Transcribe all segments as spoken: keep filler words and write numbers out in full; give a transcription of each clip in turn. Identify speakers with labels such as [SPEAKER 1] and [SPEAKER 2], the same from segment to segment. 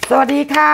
[SPEAKER 1] สวัสดีค่ะ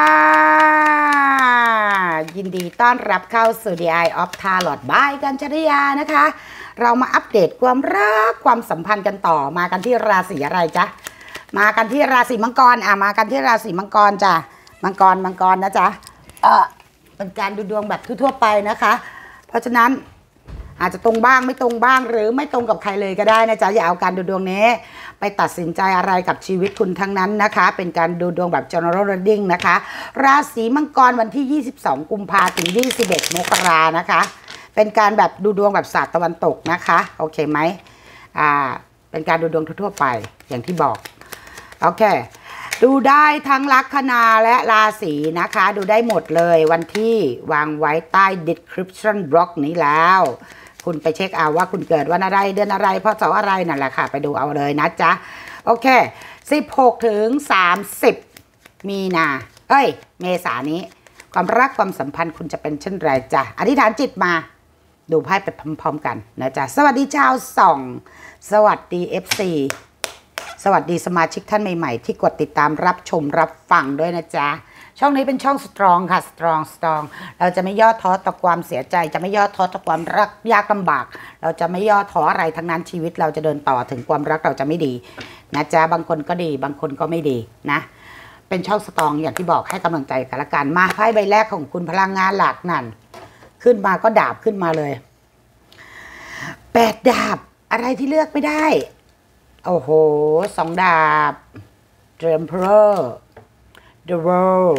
[SPEAKER 1] ยินดีต้อนรับเข้าสู่ The Eye of Tarot by กัญจริยานะคะเรามาอัปเดตความรักความสัมพันธ์กันต่อมากันที่ราศีอะไรจ๊ะมากันที่ราศีมังกรอ่ะมากันที่ราศีมังกรจ้ะมังกรมังกรนะจ๊ะเออเป็นการดูดวงแบบทั่วๆไปนะคะเพราะฉะนั้นอาจจะตรงบ้างไม่ตรงบ้างหรือไม่ตรงกับใครเลยก็ได้นะจ๊ะอย่าเอาการดูดวงนี้ไปตัดสินใจอะไรกับชีวิตคุณทั้งนั้นนะคะเป็นการดูดวงแบบ general reading นะคะราศีมังกรวันที่ยี่สิบสองกุมภาพันธ์ถึงยี่สิบเอ็ดมกรานะคะเป็นการแบบดูดวงแบบศาสตร์ตะวันตกนะคะโอเคไหมอ่าเป็นการดูดวงทั่วๆไปอย่างที่บอกโอเคดูได้ทั้งลัคนาและราศีนะคะดูได้หมดเลยวันที่วางไว้ใต้ description box นี้แล้วคุณไปเช็คเอาว่าคุณเกิดวันอะไรเดือนอะไรพศอะไรนั่นแหละค่ะไปดูเอาเลยนะจ๊ะโอเคสิบหกถึงสามสิบมีนาเอ้ยเมษายนนี้ความรักความสัมพันธ์คุณจะเป็นเช่นไรจ๊ะอธิษฐานจิตมาดูไพ่ไปพร้อมๆกันนะจ๊ะสวัสดีชาวส่องสวัสดี เอฟ ซี สวัสดีสมาชิกท่านใหม่ๆที่กดติดตามรับชมรับฟังด้วยนะจ๊ะช่องนี้เป็นช่องสตรองค่ะสตรองสตรองเราจะไม่ย่อท้อต่อความเสียใจจะไม่ย่อท้อต่อความรักยากลำบากเราจะไม่ย่อท้ออะไรทั้งนั้นชีวิตเราจะเดินต่อถึงความรักเราจะไม่ดีนะจ๊ะบางคนก็ดีบางคนก็ไม่ดีนะเป็นช่องสตรองอย่างที่บอกให้กำลังใจกันละกันมาไพ่ใบแรกของคุณพลังงานหลักนั่นขึ้นมาก็ดาบขึ้นมาเลยแปดดาบอะไรที่เลือกไม่ได้โอ้โหสองดาบ The Emperor The World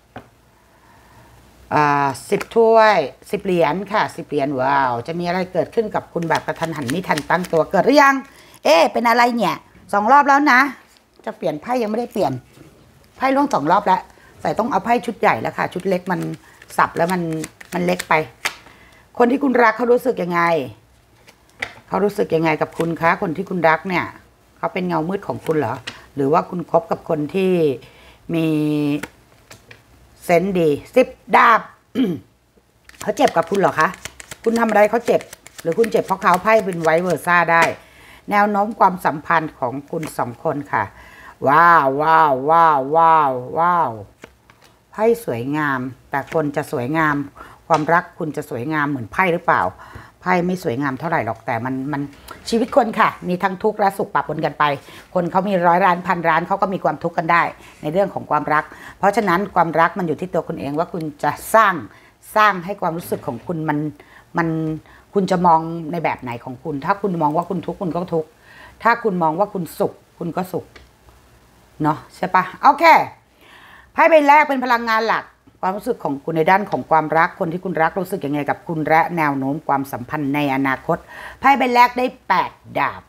[SPEAKER 1] อ่าสิบถ้วยสิบเหรียญค่ะสิบเหรียญว้าวจะมีอะไรเกิดขึ้นกับคุณแบบกระทันหันไม่ทันตั้งตัวเกิดหรือยังเอ๊ะเป็นอะไรเนี่ยสองรอบแล้วนะจะเปลี่ยนไพ่ยังไม่ได้เปลี่ยนไพ่ล่วงสองรอบแล้วใส่ต้องเอาไพ่ชุดใหญ่แล้วค่ะชุดเล็กมันสับแล้วมันมันเล็กไปคนที่คุณรักเขารู้สึกยังไงเขารู้สึกยังไงกับคุณคะคนที่คุณรักเนี่ยเขาเป็นเงามืดของคุณเหรอหรือว่าคุณคบกับคนที่มีเซนส์ดีสิบดาบ เขาเจ็บกับคุณเหรอคะคุณทำอะไรเขาเจ็บหรือคุณเจ็บเพราะเขาไพ่เป็นไวเวอร์ซ่าได้แนวโน้มความสัมพันธ์ของคุณสองคนค่ะว้าวว้าวว้าวว้าวว้าวไพ่สวยงามแต่คนจะสวยงามความรักคุณจะสวยงามเหมือนไพ่หรือเปล่าไพ่ไม่สวยงามเท่าไหร่หรอกแต่มันมันชีวิตคนค่ะมีทั้งทุกข์และสุขปะปนกันไปคนเขามีร้อยล้านพันล้านเขาก็มีความทุกข์กันได้ในเรื่องของความรักเพราะฉะนั้นความรักมันอยู่ที่ตัวคุณเองว่าคุณจะสร้างสร้างให้ความรู้สึกของคุณมันมันคุณจะมองในแบบไหนของคุณถ้าคุณมองว่าคุณทุกข์คุณก็ทุกข์ถ้าคุณมองว่าคุณสุขคุณก็สุขเนาะใช่ปะโอเคไพ่ใบแรกเป็นพลังงานหลักความรู้สึกของคุณในด้านของความรักคนที่คุณรักรู้สึกยังไงกับคุณและแนวโน้มความสัมพันธ์ในอนาคตไพ่ใบแรกได้แปดดาบ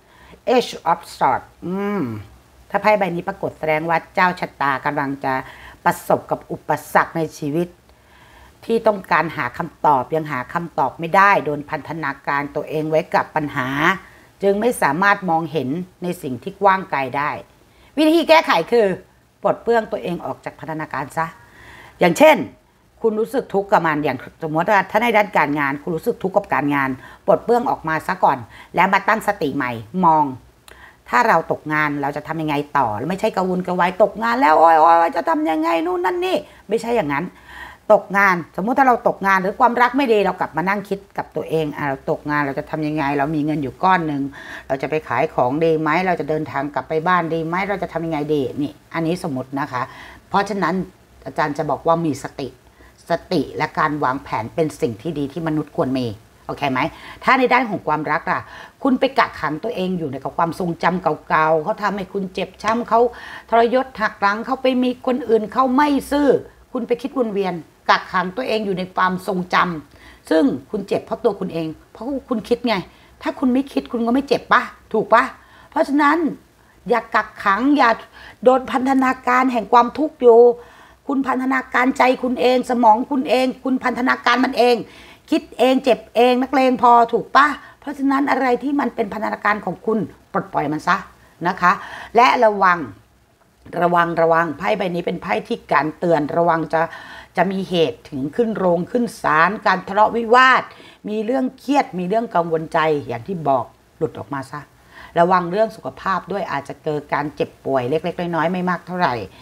[SPEAKER 1] Ace of Swords อืมถ้าไพ่ใบนี้ปรากฏแสดงว่าเจ้าชะตากำลังจะประสบกับอุปสรรคในชีวิตที่ต้องการหาคำตอบยังหาคำตอบไม่ได้โดนพันธนาการตัวเองไว้กับปัญหาจึงไม่สามารถมองเห็นในสิ่งที่กว้างไกลได้วิธีแก้ไขคือปลดเปลื้องตัวเองออกจากพันธนาการซะอย่างเช่นคุณรู้สึกทุกข์กับมันอย่างสมมติว่าถ้าในด้านการงานคุณรู้สึกทุกข์กับการงานปลดเปลื้องออกมาซะก่อนแล้วมาตั้งสติใหม่มองถ้าเราตกงานเราจะทำยังไงต่อไม่ใช่กระวนกระวายตกงานแล้วโอ้ยโอ้ยจะทำยังไงนู่นนั่นนี่ไม่ใช่อย่างนั้นตกงานสมมุติถ้าเราตกงานหรือความรักไม่ดีเรากลับมานั่งคิดกับตัวเองอ่ะเราตกงานเราจะทำยังไงเรามีเงินอยู่ก้อนหนึ่งเราจะไปขายของดีไหมเราจะเดินทางกลับไปบ้านดีไหมเราจะทำยังไงดีนี่อันนี้สมมตินะคะเพราะฉะนั้นอาจารย์จะบอกว่ามีสติสติและการวางแผนเป็นสิ่งที่ดีที่มนุษย์ควรมีโอเคไหมถ้าในด้านของความรักล่ะคุณไปกักขังตัวเองอยู่ในกับความทรงจำเก่าๆเขาทำให้คุณเจ็บช้ำเขาทรยศหักหลังเขาไปมีคนอื่นเขาไม่ซื่อคุณไปคิดวนเวียนกักขังตัวเองอยู่ในความทรงจำซึ่งคุณเจ็บเพราะตัวคุณเองเพราะคุณคิดไงถ้าคุณไม่คิดคุณก็ไม่เจ็บปะถูกปะเพราะฉะนั้นอย่ากักขังอย่าโดนพันธนาการแห่งความทุกข์อยู่คุณพันธนาการใจคุณเองสมองคุณเองคุณพันธนาการมันเองคิดเองเจ็บเองนักเลงพอถูกปะเพราะฉะนั้นอะไรที่มันเป็นพันธนาการของคุณปลดปล่อยมันซะนะคะและระวังระวังระวังไพ่ใบนี้เป็นไพ่ที่การเตือนระวังจะจะมีเหตุถึงขึ้นโรงขึ้นศาลการทะเลาะวิวาทมีเรื่องเครียดมีเรื่องกังวลใจอย่างที่บอกหลุดออกมาซะระวังเรื่องสุขภาพด้วยอาจจะเกิดการเจ็บป่วยเล็กๆน้อยๆไม่มากเท่าไหร่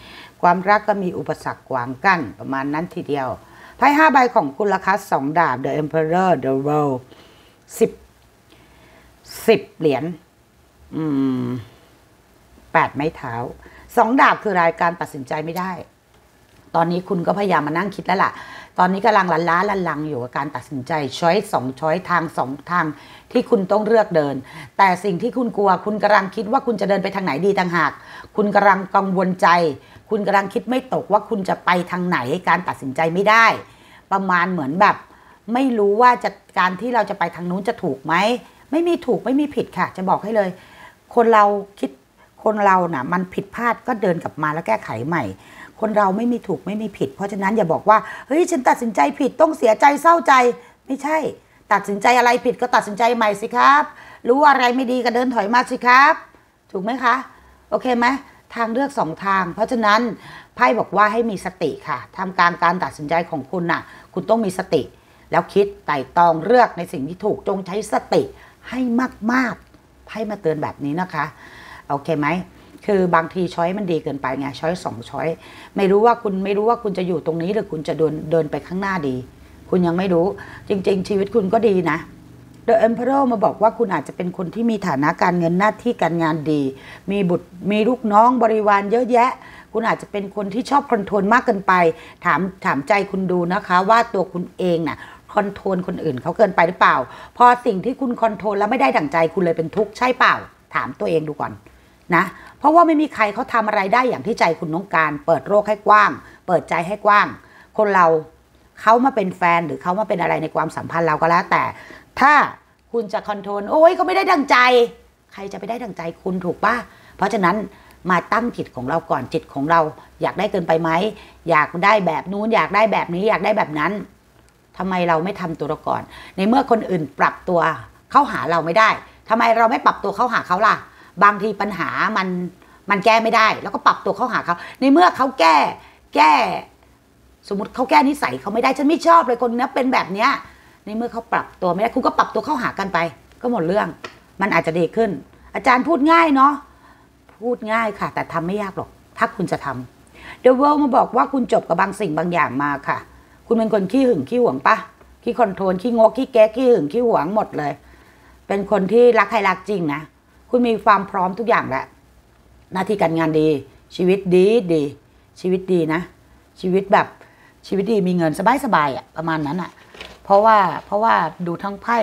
[SPEAKER 1] ความรักก็มีอุปสรรคขวางกั้นประมาณนั้นทีเดียวไพ่ห้าใบของคุณราคาสองดาบ The Emperor The World สิบสิบเหรียญอืมแปดไม้เท้าสองดาบคือรายการตัดสินใจไม่ได้ตอนนี้คุณก็พยายามมานั่งคิดแล้วล่ะตอนนี้กำลังลันล้าลันลังอยู่กับการตัดสินใจช้อยสองช้อยทางสองทางที่คุณต้องเลือกเดินแต่สิ่งที่คุณกลัวคุณกำลังคิดว่าคุณจะเดินไปทางไหนดีต่างหากคุณกำลังกังวลใจคุณกำลังคิดไม่ตกว่าคุณจะไปทางไหนการตัดสินใจไม่ได้ประมาณเหมือนแบบไม่รู้ว่าจะการที่เราจะไปทางนู้นจะถูกไหมไม่มีถูกไม่มีผิดค่ะจะบอกให้เลยคนเราคิดคนเราน่ะมันผิดพลาดก็เดินกลับมาแล้วแก้ไขใหม่คนเราไม่มีถูกไม่มีผิดเพราะฉะนั้นอย่าบอกว่าเฮ้ยฉันตัดสินใจผิดต้องเสียใจเศร้าใจไม่ใช่ตัดสินใจอะไรผิดก็ตัดสินใจใหม่สิครับรู้ว่าอะไรไม่ดีก็เดินถอยมาสิครับถูกไหมคะโอเคไหมทางเลือกสองทางเพราะฉะนั้นไพ่บอกว่าให้มีสติค่ะทำการการตัดสินใจของคุณน่ะคุณต้องมีสติแล้วคิดไต่ตองเลือกในสิ่งที่ถูกจงใช้สติให้มากๆไพ่มาเตือนแบบนี้นะคะโอเคไหมคือบางทีช้อยมันดีเกินไปไงช้อยสองช้อยไม่รู้ว่าคุณไม่รู้ว่าคุณจะอยู่ตรงนี้หรือคุณจะเดินเดินไปข้างหน้าดีคุณยังไม่รู้จริงๆชีวิตคุณก็ดีนะ The Emperor มาบอกว่าคุณอาจจะเป็นคนที่มีฐานะการเงินหน้าที่การงานดีมีบุตรมีลูกน้องบริวารเยอะแยะคุณอาจจะเป็นคนที่ชอบคอนโทรลมากเกินไปถามถามใจคุณดูนะคะว่าตัวคุณเองน่ะคอนโทรลคนอื่นเขาเกินไปหรือเปล่าพอสิ่งที่คุณคอนโทรลแล้วไม่ได้ดั่งใจคุณเลยเป็นทุกข์ใช่เปล่าถามตัวเองดูก่อนนะเพราะว่าไม่มีใครเขาทำอะไรได้อย่างที่ใจคุณต้องการเปิดโลกให้กว้างเปิดใจให้กว้างคนเราเขามาเป็นแฟนหรือเขามาเป็นอะไรในความสัมพันธ์เราก็แล้วแต่ถ้าคุณจะคอนโทรลโอ้ยก็ไม่ได้ดั่งใจใครจะไปได้ดั่งใจคุณถูกป่ะเพราะฉะนั้นมาตั้งจิตของเราก่อนจิตของเราอยากได้เกินไปไหมอยากได้แบบนู้นอยากได้แบบนี้อยากได้แบบนั้นทำไมเราไม่ทำตัวเราก่อนในเมื่อคนอื่นปรับตัวเข้าหาเราไม่ได้ทำไมเราไม่ปรับตัวเข้าหาเขาล่ะบางทีปัญหามันมันแก้ไม่ได้แล้วก็ปรับตัวเข้าหาเขาในเมื่อเขาแก้แก้สมมติเขาแก้นิสัยเขาไม่ได้ฉันไม่ชอบเลยคนนี้เป็นแบบเนี้ยในเมื่อเขาปรับตัวไม่ได้คุณก็ปรับตัวเข้าหากันไปก็หมดเรื่องมันอาจจะดีขึ้นอาจารย์พูดง่ายเนาะพูดง่ายค่ะแต่ทำไม่ยากหรอกถ้าคุณจะทำ The World มาบอกว่าคุณจบกับบางสิ่งบางอย่างมาค่ะคุณเป็นคนขี้หึงขี้หวงปะขี้คอนโทรลขี้งกขี้แก๊กขี้หึงขี้หวงหมดเลยเป็นคนที่รักใครรักจริงนะคุณมีความพร้อมทุกอย่างแหละหน้าที่การงานดีชีวิตดีดีชีวิตดีนะชีวิตแบบชีวิตดีมีเงินสบายสบายอะประมาณนั้นอะเพราะว่าเพราะว่าดูทั้งไพ่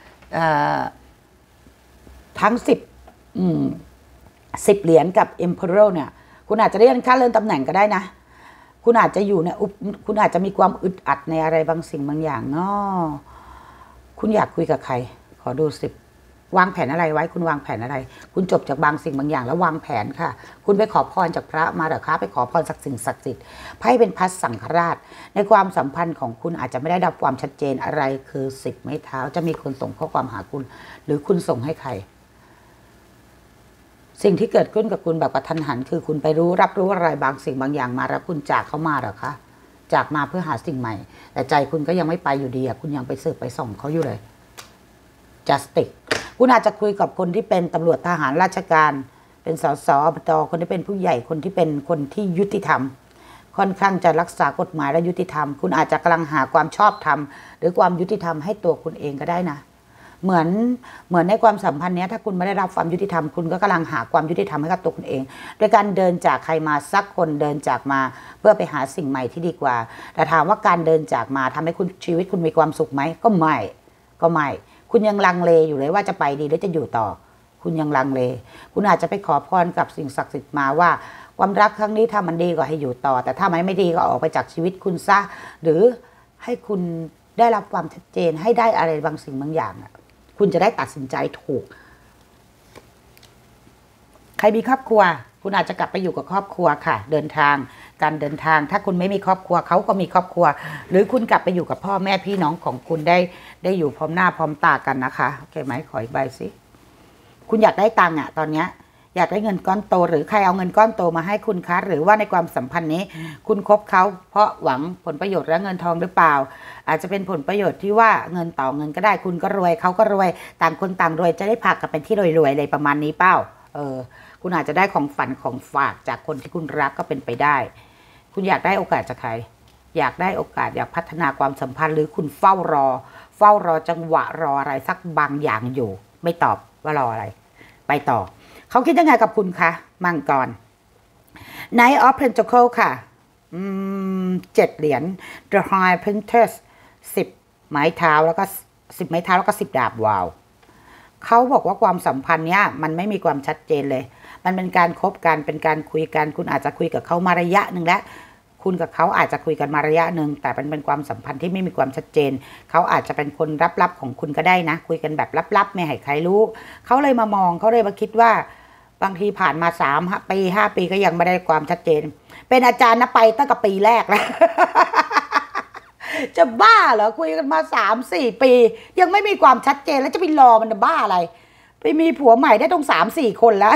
[SPEAKER 1] ทั้งสิบสิบเหรียญกับ Emperor เนี่ยคุณอาจจะได้เลื่อนขั้นเลื่อนตำแหน่งก็ได้นะคุณอาจจะอยู่ในคุณอาจจะมีความอึดอัดในอะไรบางสิ่งบางอย่างเนาะคุณอยากคุยกับใครขอดูสิบวางแผนอะไรไว้คุณวางแผนอะไรคุณจบจากบางสิ่งบางอย่างแล้ววางแผนค่ะคุณไปขอพรจากพระมาหรือคะไปขอพรศักดิ์สิ่งศักดิ์สิทธิ์ไพ่เป็นพระสังฆราชในความสัมพันธ์ของคุณอาจจะไม่ได้รับความชัดเจนอะไรคือสิบไม้เท้าจะมีคนส่งข้อความหาคุณหรือคุณส่งให้ใครสิ่งที่เกิดขึ้นกับคุณแบบกระทันหันคือคุณไปรู้รับรู้อะไรบางสิ่งบางอย่างมาแล้วคุณจากเขามาหรอคะจากมาเพื่อหาสิ่งใหม่แต่ใจคุณก็ยังไม่ไปอยู่ดีอ่ะคุณยังไปสืบไปส่องเขาอยู่เลย justice คุณอาจจะคุยกับคนที่เป็นตำรวจทหารราชการเป็นสสอบตคนที่เป็นผู้ใหญ่คนที่เป็นคนที่ยุติธรรมค่อนข้างจะรักษากฎหมายและยุติธรรมคุณอาจจะกำลังหาความชอบธรรมหรือความยุติธรรมให้ตัวคุณเองก็ได้นะเหมือนเหมือนในความสัมพันธ์นี้ถ้าคุณไม่ได้รับความยุติธรรมคุณก็กำลังหาความยุติธรรมให้กับตัวคุณเองโดยการเดินจากใครมาสักคนเดินจากมาเพื่อไปหาสิ่งใหม่ที่ดีกว่าแต่ถามว่าการเดินจากมาทำให้คุณชีวิตคุณมีความสุขไหมก็ไม่ก็ไม่คุณยังลังเลอยู่เลยว่าจะไปดีหรือจะอยู่ต่อคุณยังลังเลคุณอาจจะไปขอพรกับสิ่งศักดิ์สิทธิ์มาว่าความรักครั้งนี้ถ้ามันดีก็ให้อยู่ต่อแต่ถ้ามันไม่ดีก็ออกไปจากชีวิตคุณซะหรือให้คุณได้รับความชัดเจนให้ได้อะไรบางสิ่งบางอย่างคุณจะได้ตัดสินใจถูกใครมีครอบครัวคุณอาจจะกลับไปอยู่กับครอบครัวค่ะเดินทางการเดินทางถ้าคุณไม่มีครอบครัวเขาก็มีครอบครัวหรือคุณกลับไปอยู่กับพ่อแม่พี่น้องของคุณได้ได้อยู่พร้อมหน้าพร้อมตากันนะคะโอเคไหมขออีกใบสิคุณอยากได้ตังค์อะตอนเนี้ยอยากได้เงินก้อนโตหรือใครเอาเงินก้อนโตมาให้คุณคะหรือว่าในความสัมพันธ์นี้คุณคบเขาเพราะหวังผลประโยชน์และเงินทองหรือเปล่าอาจจะเป็นผลประโยชน์ที่ว่าเงินต่อเงินก็ได้คุณก็รวยเขาก็รวยต่างคนต่างรวยจะได้พากันเป็นที่รวยๆเลยประมาณนี้เปล่าเออคุณอาจจะได้ของฝันของฝากจากคนที่คุณรักก็เป็นไปได้คุณอยากได้โอกาสจากใครอยากได้โอกาสอยากพัฒนาความสัมพันธ์หรือคุณเฝ้ารอเฝ้ารอจังหวะรออะไรสักบางอย่างอยู่ไม่ตอบว่ารออะไรไปต่อเขาคิดยังไงกับคุณคะมังกร Knight of Pentacles ค่ะเจ็ดเหรียญ The High Priestess สิบไม้เท้าแล้วก็สิบไม้เท้าแล้วก็สิบดาบวาวเขาบอกว่าความสัมพันธ์เนี้ยมันไม่มีความชัดเจนเลยมันเป็นการคบกันเป็นการคุยกันคุณอาจจะคุยกับเขามาระยะหนึ่งแล้วคุณกับเขาอาจจะคุยกันมาระยะหนึ่งแต่มันเป็นความสัมพันธ์ที่ไม่มีความชัดเจนเขาอาจจะเป็นคนลับๆของคุณก็ได้นะคุยกันแบบลับๆไม่ให้ใครรู้เขาเลยมามองเขาเลยมาคิดว่าบางทีผ่านมาสามปีห้าปีก็ยังไม่ได้ความชัดเจนเป็นอาจารย์นะไปตั้งแต่ปีแรกแล้ว จะบ้าเหรอคุยกันมาสามสี่ปียังไม่มีความชัดเจนแล้วจะไปรอมันจะบ้าอะไรไปมีผัวใหม่ได้ต้องสามสี่คนแล้ว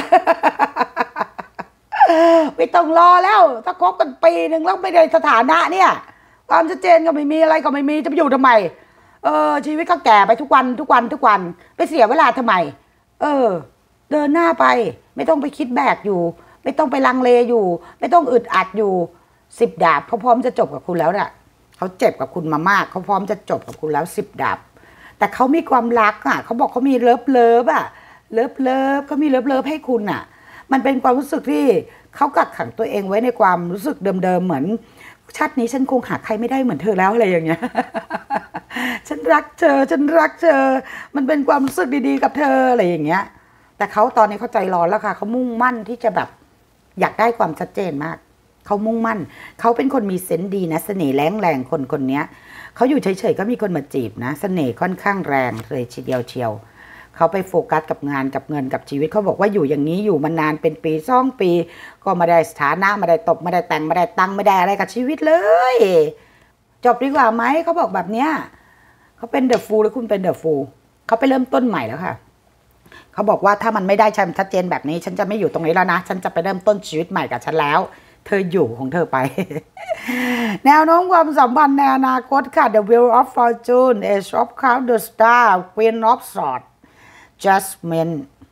[SPEAKER 1] ไม่ต้องรอแล้วถ้าคบกันปีหนึ่งแล้วไม่ได้สถานะเนี่ยความชัดเจนก็ไม่มีอะไรก็ไม่มีจะไปอยู่ทำไมเออชีวิตก็แก่ไปทุกวันทุกวันทุกวันไปเสียเวลาทำไมเออเดินหน้าไปไม่ต้องไปคิดแบกอยู่ไม่ต้องไปลังเลอยู่ไม่ต้องอึดอัดอยู่สิบดาบเขาพร้อมจะจบกับคุณแล้วน่ะเขาเจ็บกับคุณมามากเขาพร้อมจะจบกับคุณแล้วสิบดาบแต่เขามีความรักอ่ะเขาบอกเขามีเลิฟเลิฟอ่ะเลิฟเลิฟเขามีเลิฟเลิฟให้คุณอ่ะมันเป็นความรู้สึกที่เขากักขังตัวเองไว้ในความรู้สึกเดิมๆเหมือนชาตินี้ฉันคงหาใครไม่ได้เหมือนเธอแล้วอะไรอย่างเงี้ย ฉันรักเธอฉันรักเธอมันเป็นความรู้สึกดีๆกับเธออะไรอย่างเงี้ยแต่เขาตอนนี้เขาใจร้อนแล้วค่ะเขามุ่งมั่นที่จะแบบอยากได้ความชัดเจนมากเขามุ่งมั่นเขาเป็นคนมีเซนส์ดีนะเสน่ห์แรงแรงคนคนนี้เขาอยู่เฉยๆก็มีคนมาจีบนะเสน่ห์ค่อนข้างแรงเลยทีเดียวเชียวเขาไปโฟกัสกับงานกับเงินกับชีวิตเขาบอกว่าอยู่อย่างนี้อยู่มานานเป็นปีสองปีก็ไม่ได้สถานะไม่ได้ตบไม่ได้แต่งไม่ได้ตังไม่ได้อะไรกับชีวิตเลยจบดีกว่าไหมเขาบอกแบบเนี้ยเขาเป็นเดอะฟูลแล้วคุณเป็นเดอะฟูลเขาไปเริ่มต้นใหม่แล้วค่ะเขาบอกว่าถ้ามันไม่ได้ชัดเจนแบบนี้ฉันจะไม่อยู่ตรงนี้แล้วนะฉันจะไปเริ่มต้นชีวิตใหม่กับฉันแล้วเธออยู่ของเธอไป แนวโน้มความสัมพันธ์ในอนาคตค่ะ The Wheel of Fortune Ace of Cups The Star Queen of Swords Jasmine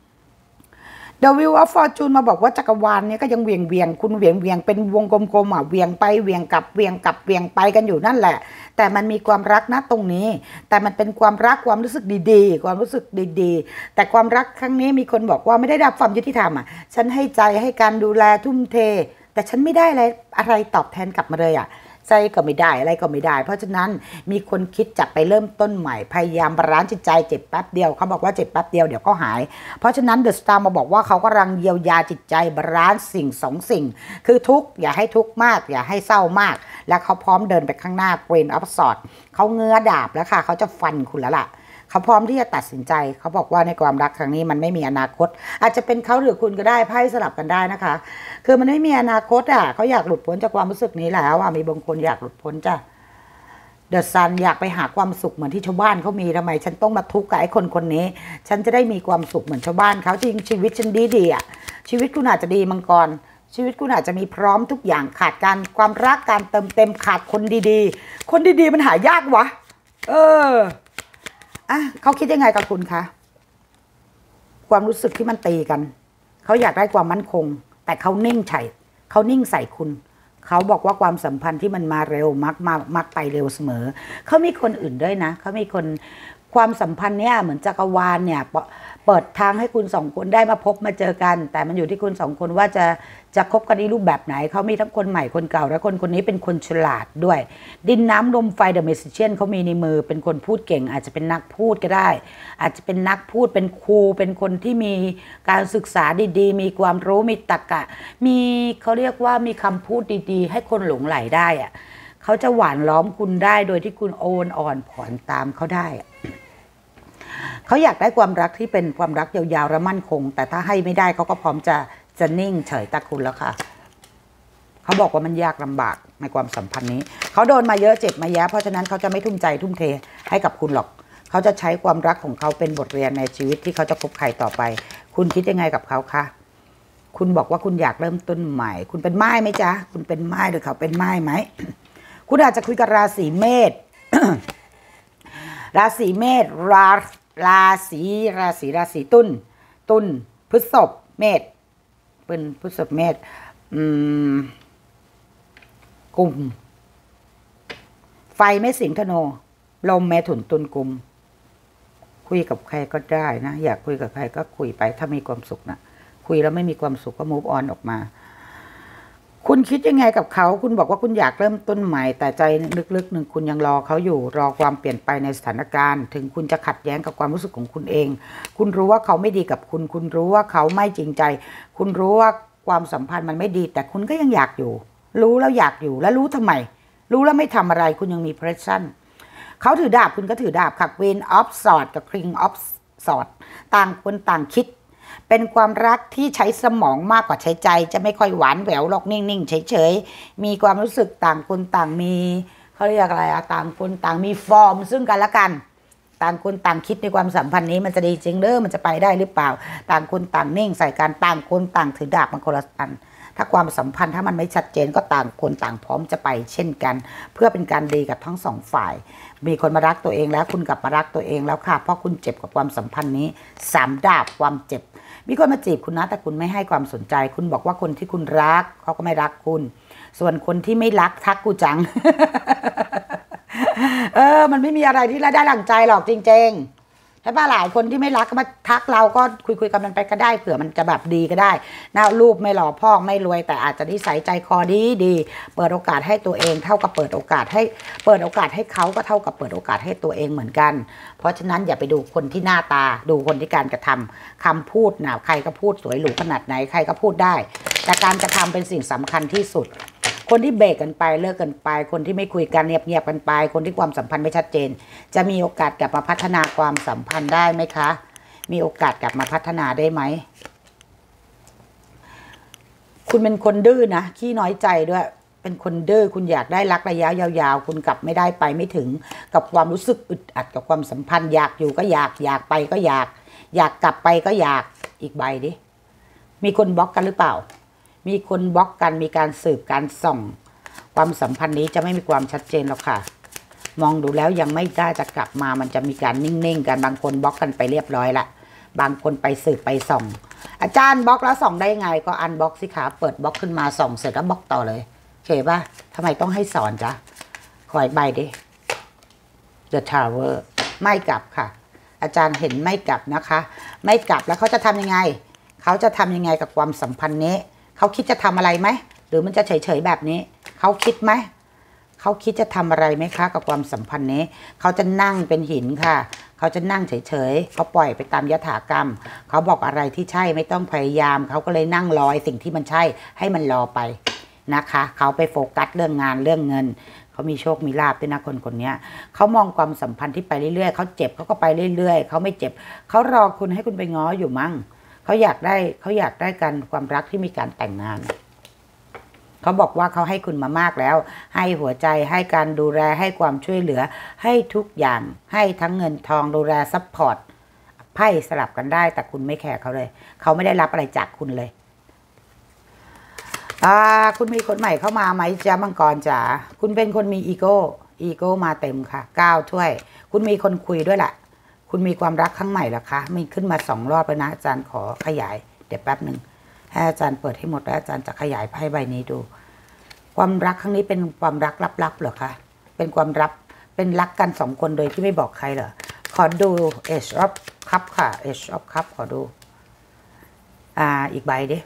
[SPEAKER 1] The Wheel of Fortune มาบอกว่าจักรวาลนี้ก็ยังเวียงเวียงคุณเวียงเวียงเป็นวงกลมๆอ่ะเวียงไปเวียงกลับเวียงกลับเวียงไปกันอยู่นั่นแหละแต่มันมีความรักนะตรงนี้แต่มันเป็นความรักความรู้สึกดีๆความรู้สึกดีๆแต่ความรักครั้งนี้มีคนบอกว่าไม่ได้รับความยุติธรรมอ่ะฉันให้ใจให้การดูแลทุ่มเทแต่ฉันไม่ได้อะไรอะไรตอบแทนกลับมาเลยอ่ะใจก็ไม่ได้อะไรก็ไม่ได้เพราะฉะนั้นมีคนคิดจะไปเริ่มต้นใหม่พยายามบาลานซ์จิตใจเจ็บแป๊บเดียวเขาบอกว่าเจ็บแป๊บเดียวเดี๋ยวก็หายเพราะฉะนั้นเดอะสตาร์มาบอกว่าเขากำลังเยียวยาจิตใจบาลานซ์สิ่งสองสิ่งคือทุกอย่าให้ทุกมากอย่าให้เศร้ามากและเขาพร้อมเดินไปข้างหน้า Queen of Swords เขาเงื้อดาบแล้วค่ะเขาจะฟันคุณแล้วล่ะเขาพร้อมที่จะตัดสินใจเขาบอกว่าในความรักครั้งนี้มันไม่มีอนาคตอาจจะเป็นเขาหรือคุณก็ได้ไพ่สลับกันได้นะคะคือมันไม่มีอนาคตอ่ะเขาอยากหลุดพ้นจากความรู้สึกนี้แล้วอ่ะมีบางคนอยากหลุดพ้นจ้ะเดอะซันอยากไปหาความสุขเหมือนที่ชาวบ้านเขามีทำไมฉันต้องมาทุกข์กับไอ้คนคนนี้ฉันจะได้มีความสุขเหมือนชาวบ้านเขาจริงชีวิตฉันดีดีอ่ะชีวิตคุณอาจจะดีมังกรชีวิตคุณอาจจะมีพร้อมทุกอย่างขาดการความรักการเติมเต็มขาดคนดีๆคนดีๆมันหายากวะเอออ่ะเขาคิดยังไงกับคุณคะความรู้สึกที่มันตีกันเขาอยากได้ความมั่นคงแต่เขานิ่งใส่เขานิ่งใส่คุณเขาบอกว่าความสัมพันธ์ที่มันมาเร็วมักมามักไปเร็วเสมอเขามีคนอื่นด้วยนะเขามีคนความสัมพันธ์เนี่ยเหมือนจักรวาลเนี่ยเปิดทางให้คุณสองคนได้มาพบมาเจอกันแต่มันอยู่ที่คุณสองคนว่าจะจะคบกันในรูปแบบไหนเขามีทั้งคนใหม่คนเก่าและคนคนนี้เป็นคนฉลาดด้วยดินน้ำลมไฟเดอะเมจิเชียนเขามีในมือเป็นคนพูดเก่งอาจจะเป็นนักพูดก็ได้อาจจะเป็นนักพูดเป็นครูเป็นคนที่มีการศึกษาดีๆมีความรู้มีตรรกะมีเขาเรียกว่ามีคำพูดดีๆให้คนหลงไหลได้อะเขาจะหวานล้อมคุณได้โดยที่คุณโอนอ่อนผ่อนตามเขาได้เขาอยากได้ความรักที่เป็นความรักยาวๆและมั่นคงแต่ถ้าให้ไม่ได้เขาก็พร้อมจะจะนิ่งเฉยตาคุณแล้วค่ะเขาบอกว่ามันยากลำบากในความสัมพันธ์นี้เขาโดนมาเยอะเจ็บมาแย่เพราะฉะนั้นเขาจะไม่ทุ่มใจทุ่มเทให้กับคุณหรอกเขาจะใช้ความรักของเขาเป็นบทเรียนในชีวิตที่เขาจะคบใครต่อไปคุณคิดยังไงกับเขาคะคุณบอกว่าคุณอยากเริ่มต้นใหม่คุณเป็นไม้ไหมจ๊ะคุณเป็นไม้หรือเขาเป็นไม้ไหม คุณอาจจะคุยกับราศีเมษ ราศีเมษราราศีราศีราศีตุลตุลพฤษภเมษเป็นพฤษภเมษอืมกลุ่มไฟไม่สิงธนูลมเมถุนตุลกุมคุยกับใครก็ได้นะอยากคุยกับใครก็คุยไปถ้ามีความสุขนะคุยแล้วไม่มีความสุขก็ move on ออกมาคุณคิดยังไงกับเขาคุณบอกว่าคุณอยากเริ่มต้นใหม่แต่ใจลึกๆหนึ่งคุณยังรอเขาอยู่รอความเปลี่ยนไปในสถานการณ์ถึงคุณจะขัดแย้งกับความรู้สึกของคุณเองคุณรู้ว่าเขาไม่ดีกับคุณคุณรู้ว่าเขาไม่จริงใจคุณรู้ว่าความสัมพันธ์มันไม่ดีแต่คุณก็ยังอยากอยู่รู้แล้วอยากอยู่แล้วรู้ทำไมรู้แล้วไม่ทำอะไรคุณยังมี pressure เขาถือดาบคุณก็ถือดาบค่ะ Queen of Swords กับ King of Swords ต่างคนต่างคิดเป็นความรักที่ใช้สมองมากกว่าใช้ใจจะไม่ค่อยหวานแหววหรอกนิ่งๆเฉยๆมีความรู้สึกต่างคนต่างมีเขาเรียกอะไรอะต่างคนต่างมีฟอร์มซึ่งกันและกันต่างคนต่างคิดในความสัมพันธ์นี้มันจะดีจริงหรือมันจะไปได้หรือเปล่าต่างคนต่างนิ่งใส่กันต่างคนต่างถือดาบมันคนละอันถ้าความสัมพันธ์ถ้ามันไม่ชัดเจนก็ต่างคนต่างพร้อมจะไปเช่นกันเพื่อเป็นการดีกับทั้งสองฝ่ายมีคนมารักตัวเองแล้วคุณกลับมารักตัวเองแล้วค่ะเพราะคุณเจ็บกับความสัมพันธ์นี้สามดาบความเจ็บมีคนมาจีบคุณนะแต่คุณไม่ให้ความสนใจคุณบอกว่าคนที่คุณรักเขาก็ไม่รักคุณส่วนคนที่ไม่รักทักกูจัง เออมันไม่มีอะไรที่ได้ดั่งใจหรอกจริงๆถ้าป้าหลายคนที่ไม่รักก็มาทักเราก็คุยคุยกันมันไปก็ได้เผื่อมันจะแบบดีก็ได้นะรูปไม่หล่อพ่อไม่รวยแต่อาจจะนิสัยใจคอดีดีเปิดโอกาสให้ตัวเองเท่ากับเปิดโอกาสให้เปิดโอกาสให้เขาก็เท่ากับเปิดโอกาสให้ตัวเองเหมือนกันเพราะฉะนั้นอย่าไปดูคนที่หน้าตาดูคนที่การกระทำคำพูดนะใครก็พูดสวยหรูขนาดไหนใครก็พูดได้แต่การกระทำเป็นสิ่งสำคัญที่สุดคนที่เบรกกันไปเลิกกันไปคนที่ไม่คุยกันเงียบๆกันไปคนที่ความสัมพันธ์ไม่ชัดเจนจะมีโอกาสกลับมาพัฒนาความสัมพันธ์ได้ไหมคะมีโอกาสกลับมาพัฒนาได้ไหมคุณเป็นคนดื้อนะขี้น้อยใจด้วยเป็นคนดื้อคุณอยากได้รักระยะยาวๆคุณกลับไม่ได้ไปไม่ถึงกับความรู้สึกอึดอัดกับความสัมพันธ์อยากอยู่ก็อยากอยากไปก็อยากอยากกลับไปก็อยากอีกใบดิมีคนบล็อกกันหรือเปล่ามีคนบล็อกกันมีการสืบการส่องความสัมพันธ์นี้จะไม่มีความชัดเจนหรอกค่ะมองดูแล้วยังไม่ได้จะกลับมามันจะมีการนิ่งๆกันบางคนบล็อกกันไปเรียบร้อยละบางคนไปสืบไปส่องอาจารย์บล็อกแล้วส่องได้ไงก็อันบล็อกสิคะเปิดบล็อกขึ้นมาส่องเสร็จแล้วบล็อกต่อเลยโอเคป่ะทำไมต้องให้สอนจ๊ะคอยใบดิ The Tower ไม่กลับค่ะอาจารย์เห็นไม่กลับนะคะไม่กลับแล้วเขาจะทำยังไงเขาจะทำยังไงกับความสัมพันธ์นี้เขาคิดจะทำอะไรไหมหรือมันจะเฉยๆแบบนี้เขาคิดไหมเขาคิดจะทำอะไรไหมคะกับความสัมพันธ์นี้เขาจะนั่งเป็นหินค่ะเขาจะนั่งเฉยๆเขาปล่อยไปตามยถากรรมเขาบอกอะไรที่ใช่ไม่ต้องพยายามเขาก็เลยนั่งรอสิ่งที่มันใช่ให้มันรอไปนะคะเขาไปโฟกัสเรื่องงานเรื่องเงินเขามีโชคมีลาภด้วยนะคนคนนี้เขามองความสัมพันธ์ที่ไปเรื่อยๆเขาเจ็บเขาก็ไปเรื่อยๆเขาไม่เจ็บเขารอคุณให้คุณไปง้ออยู่มั้งเขาอยากได้เขาอยากได้การความรักที่มีการแต่งงานเขาบอกว่าเขาให้คุณมามากแล้วให้หัวใจให้การดูแลให้ความช่วยเหลือให้ทุกอย่างให้ทั้งเงินทองดูแลซัพพอร์ตไพ่สลับกันได้แต่คุณไม่แคร์เขาเลยเขาไม่ได้รับอะไรจากคุณเลยอ่าคุณมีคนใหม่เข้ามาไหมจ๊ะมังกรจ๋าคุณเป็นคนมีอีโก้อีโก้มาเต็มค่ะเก้าถ้วยคุณมีคนคุยด้วยแหละคุณมีความรักครั้งใหม่หรอคะมีขึ้นมาสองรอบแล้วนะอาจารย์ขอขยายเดี๋ยวแป๊บหนึ่งให้อาจารย์เปิดให้หมดแล้วอาจารย์จะขยายไพ่ใบนี้ดูความรักครั้งนี้เป็นความรักลับๆเหรอคะเป็นความรักเป็นรักกันสองคนโดยที่ไม่บอกใครเหรอขอดู Ace of Cup ค่ะ Ace of Cup ขอดูอ่าอีกใบดิ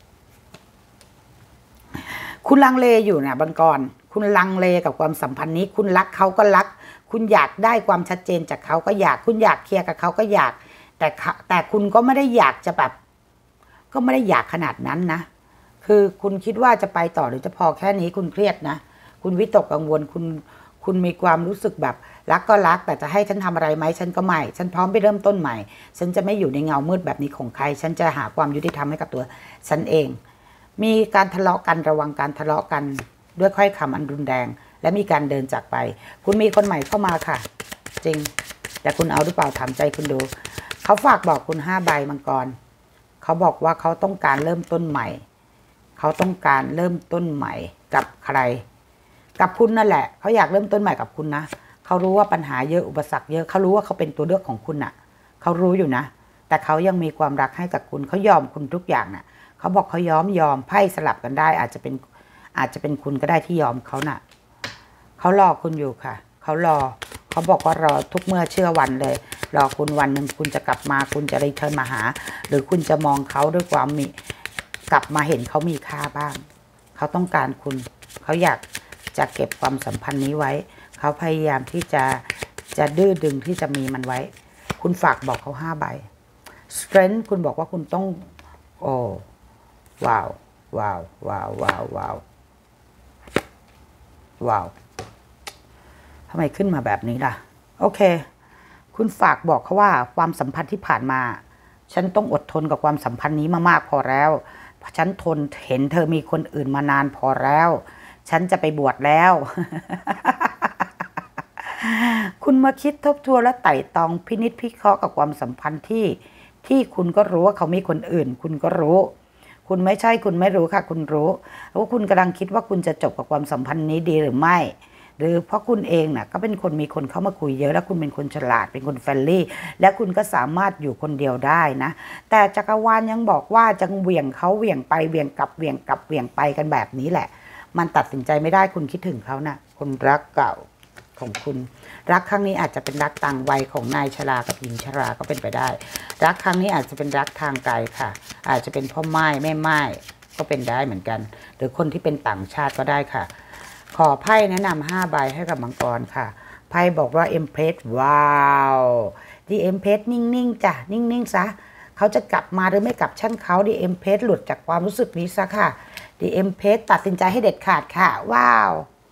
[SPEAKER 1] คุณลังเลอยู่นะบังกรคุณลังเลกับความสัมพันธ์นี้คุณรักเขาก็รักคุณอยากได้ความชัดเจนจากเขาก็อยากคุณอยากเคลียร์กับเขาก็อยากแต่แต่คุณก็ไม่ได้อยากจะแบบก็ไม่ได้อยากขนาดนั้นนะคือคุณคิดว่าจะไปต่อหรือจะพอแค่นี้คุณเครียดนะคุณวิตกกังวลคุณคุณมีความรู้สึกแบบรักก็รักแต่จะให้ฉันทำอะไรไหมฉันก็ไม่ฉันพร้อมไปเริ่มต้นใหม่ฉันจะไม่อยู่ในเงามืดแบบนี้ของใครฉันจะหาความยุติธรรมให้กับตัวฉันเองมีการทะเลาะกันระวังการทะเลาะกันด้วยถ้อยคำอันรุนแรงและมีการเดินจากไปคุณมีคนใหม่เข้ามาค่ะจริงแต่คุณเอาหรือเปล่าถามใจคุณดูเขาฝากบอกคุณห้าใบมังกรเขาบอกว่าเขาต้องการเริ่มต้นใหม่เขาต้องการเริ่มต้นใหม่กับใครกับคุณนั่นแหละเขาอยากเริ่มต้นใหม่กับคุณนะเขารู้ว่าปัญหาเยอะอุปสรรคเยอะเขารู้ว่าเขาเป็นตัวเลือกของคุณน่ะเขารู้อยู่นะแต่เขายังมีความรักให้กับคุณเขายอมคุณทุกอย่างน่ะเขาบอกเขายอมยอมไพ่สลับกันได้อาจจะเป็นอาจจะเป็นคุณก็ได้ที่ยอมเขาน่ะเขารอคุณอยู่ค่ะเขารอเขาบอกว่ารอทุกเมื่อเชื่อวันเลยรอคุณวันหนึ่งคุณจะกลับมาคุณจะรีเทิร์นมาหาหรือคุณจะมองเขาด้วยความมีกลับมาเห็นเขามีค่าบ้างเขาต้องการคุณเขาอยากจะเก็บความสัมพันธ์นี้ไว้เขาพยายามที่จะจะดื้อดึงที่จะมีมันไว้คุณฝากบอกเขาห้าใบ strength คุณบอกว่าคุณต้องโอ้ว้าวว้าวว้าวว้าวว้าวว้าวทำไมขึ้นมาแบบนี้ล่ะโอเคคุณฝากบอกเขาว่าความสัมพันธ์ที่ผ่านมาฉันต้องอดทนกับความสัมพันธ์นี้มามากพอแล้วฉันทนเห็นเธอมีคนอื่นมานานพอแล้วฉันจะไปบวชแล้ว คุณมาคิดทบทวนและไต่ตองพินิจพิเคราะห์กับความสัมพันธ์ที่ที่คุณก็รู้ว่าเขามีคนอื่นคุณก็รู้คุณไม่ใช่คุณไม่รู้ค่ะคุณรู้ว่าคุณกำลังคิดว่าคุณจะจบกับความสัมพันธ์นี้ดีหรือไม่หรือเพราะคุณเองน่ะก็เป็นคนมีคนเข้ามาคุยเยอะแล้วคุณเป็นคนฉลาดเป็นคนเฟรนลี่และคุณก็สามารถอยู่คนเดียวได้นะแต่จักรวาลยังบอกว่าจะเหวี่ยงเขาเหวี่ยงไปเหวี่ยงกลับเหวี่ยงกลับเหวี่ยงไปกันแบบนี้แหละมันตัดสินใจไม่ได้คุณคิดถึงเขานะ่ะคนรักเก่าของคุณรักครั้งนี้อาจจะเป็นรักต่างวัยของนายชรากับหญิงชราก็เป็นไปได้รักครั้งนี้อาจจะเป็นรักทางไกลค่ะอาจจะเป็นพ่อไม้แม่ไม้ก็เป็นได้เหมือนกันหรือคนที่เป็นต่างชาติก็ได้ค่ะขอไพ่แนะนำห้าใบให้กับมังกรค่ะไพ่บอกว่า Empress ว้าวดี Empress นิ่งๆจ้ะนิ่งๆซะเขาจะกลับมาหรือไม่กลับช่างเขาดี Empress หลุดจากความรู้สึกนี้ซะค่ะดี Empress ตัดสินใจให้เด็ดขาดค่ะว้าว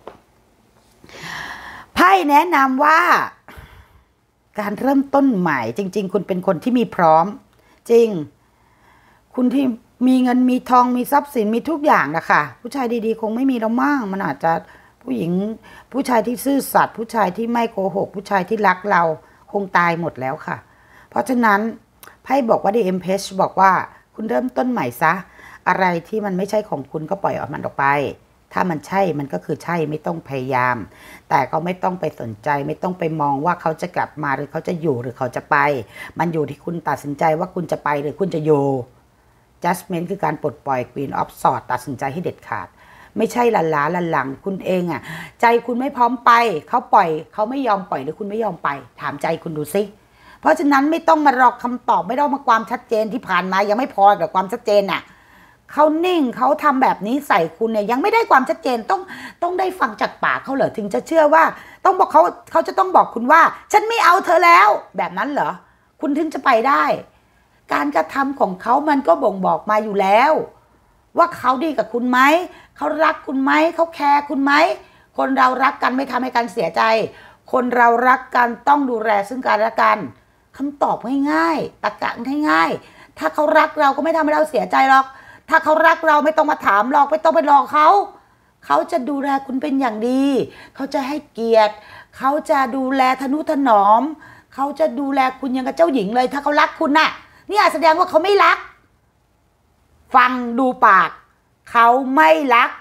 [SPEAKER 1] ไพ่แนะนำว่าการเริ่มต้นใหม่จริงๆคุณเป็นคนที่มีพร้อมจริงคุณที่มีเงินมีทองมีทรัพย์สินมีทุกอย่างนะคะผู้ชายดีๆคงไม่มีแล้วมั่งมันอาจจะผู้หญิงผู้ชายที่ซื่อสัตย์ผู้ชายที่ไม่โกหกผู้ชายที่รักเราคงตายหมดแล้วค่ะเพราะฉะนั้นไพ่บอกว่า The Empress บอกว่าคุณเริ่มต้นใหม่ซะอะไรที่มันไม่ใช่ของคุณก็ปล่อยออกมันออกไปถ้ามันใช่มันก็คือใช่ไม่ต้องพยายามแต่ก็ไม่ต้องไปสนใจไม่ต้องไปมองว่าเขาจะกลับมาหรือเขาจะอยู่หรือเขาจะไปมันอยู่ที่คุณตัดสินใจว่าคุณจะไปหรือคุณจะอยู่ judgment คือการปลดปล่อย Queen of Swords ตัดสินใจให้เด็ดขาดไม่ใช่ลันล้าลันหลังคุณเองอ่ะใจคุณไม่พร้อมไปเขาปล่อยเขาไม่ยอมปล่อยหรือคุณไม่ยอมไปถามใจคุณดูสิเพราะฉะนั้นไม่ต้องมารอคำตอบไม่ต้องมาความชัดเจนที่ผ่านมายังไม่พอกับความชัดเจนน่ะเขานิ่งเขาทำแบบนี้ใส่คุณเนี่ยยังไม่ได้ความชัดเจนต้องต้องได้ฟังจากปากเขาเหรอถึงจะเชื่อว่าต้องบอกเขาเขาจะต้องบอกคุณว่าฉันไม่เอาเธอแล้วแบบนั้นเหรอคุณถึงจะไปได้การกระทำของเขามันก็บ่งบอกมาอยู่แล้วว่าเขาดีกับคุณไหมเขารักคุณไหมเขาแคร์คุณไหมคนเรารักกันไม่ทำให้กันเสียใจคนเรารักกันต้องดูแลซึ่งกันและกันคำตอบง่ายๆตรรกะง่ายๆถ้าเขารักเราก็ไม่ทำให้เราเสียใจหรอกถ้าเขารักเราไม่ต้องมาถามหรอกไม่ต้องไปรอเขาเขาจะดูแลคุณเป็นอย่างดีเขาจะให้เกียรติเขาจะดูแลทนุถนอมเขาจะดูแลคุณอย่างกับเจ้าหญิงเลยถ้าเขารักคุณน่ะนี่อาจแสดงว่าเขาไม่รักฟังดูปากเขาไม่รัก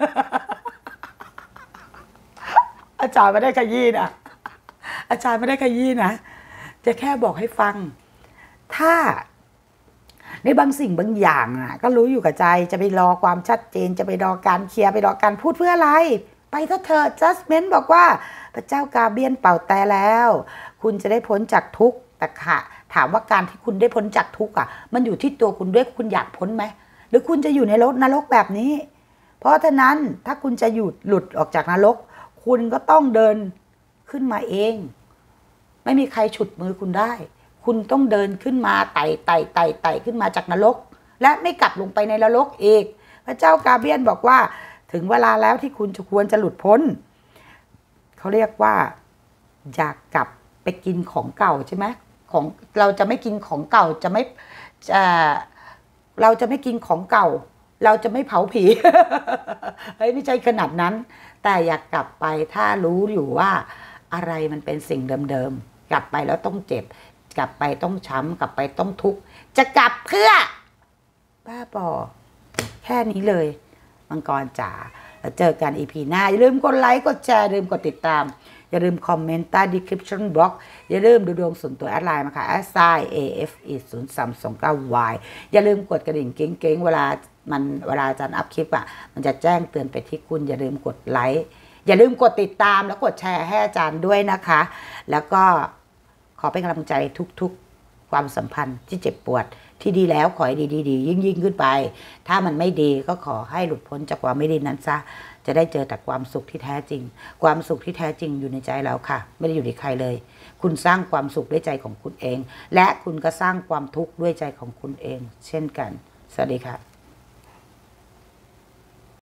[SPEAKER 1] อาจารย์ไม่ได้ขยี้นะอาจารย์ไม่ได้ขยี้นะจะแค่บอกให้ฟังถ้าในบางสิ่งบางอย่างอ่ะก็รู้อยู่กับใจจะไปรอความชัดเจนจะไปรอการเคลียร์ไปรอการพูดเพื่ออะไรไปเถอะเธอ judgment บอกว่าพระเจ้ากาเบียนเป่าแต่แล้วคุณจะได้พ้นจากทุกข์แต่ค่ะถามว่าการที่คุณได้พ้นจากทุกข์อ่ะมันอยู่ที่ตัวคุณด้วยคุณอยากพ้นไหมหรือคุณจะอยู่ในรถนรกแบบนี้เพราะฉะนั้นถ้าคุณจะหยุดหลุดออกจากนรกคุณก็ต้องเดินขึ้นมาเองไม่มีใครฉุดมือคุณได้คุณต้องเดินขึ้นมาไต่ไต่ไต่ไต่ขึ้นมาจากนรกและไม่กลับลงไปในนรกอีกพระเจ้ากาเบียนบอกว่าถึงเวลาแล้วที่คุณจะควรจะหลุดพ้นเขาเรียกว่าอยากกลับไปกินของเก่าใช่ไหมของเราจะไม่กินของเก่าจะไม่จะเราจะไม่กินของเก่าเราจะไม่เผาผี เฮ้ยไม่ใช่ขนาดนั้นแต่อยากกลับไปถ้ารู้อยู่ว่าอะไรมันเป็นสิ่งเดิมๆกลับไปแล้วต้องเจ็บกลับไปต้องช้ำกลับไปต้องทุกข์จะกลับเพื่อบ้าบอแค่นี้เลยมังกรจ๋าแล้วเจอกัน อี พี หน้าอย่าลืมกดไลค์กดแชร์อย่าลืมกดติดตามอย่าลืมคอมเมนต์ใต้ description box อย่าลืมดูดวงส่วนตัวแอดไลน์มาค่ะ แอท ไซน์ เอ เอฟ อี ศูนย์ สาม สอง เก้า วาย อย่าลืมกดกระดิ่งเก้งๆเวลามันเวลาอาจารย์อัพคลิปอ่ะมันจะแจ้งเตือนไปที่คุณอย่าลืมกดไลค์อย่าลืมกดติดตามแล้วกดแชร์ให้อาจารย์ด้วยนะคะ แล้วก็ขอเป็นกำลังใจทุกๆความสัมพันธ์ที่เจ็บปวดที่ดีแล้วขอให้ดีๆยิ่งยิ่งขึ้นไปถ้ามันไม่ดีก็ขอให้หลุดพ้นจากความไม่ดีนั้นซะจะได้เจอแต่ความสุขที่แท้จริงความสุขที่แท้จริงอยู่ในใจเราค่ะไม่ได้อยู่ในใครเลยคุณสร้างความสุขด้วยใจของคุณเองและคุณก็สร้างความทุกข์ด้วยใจของคุณเองเช่นกันสวัสดีค่ะ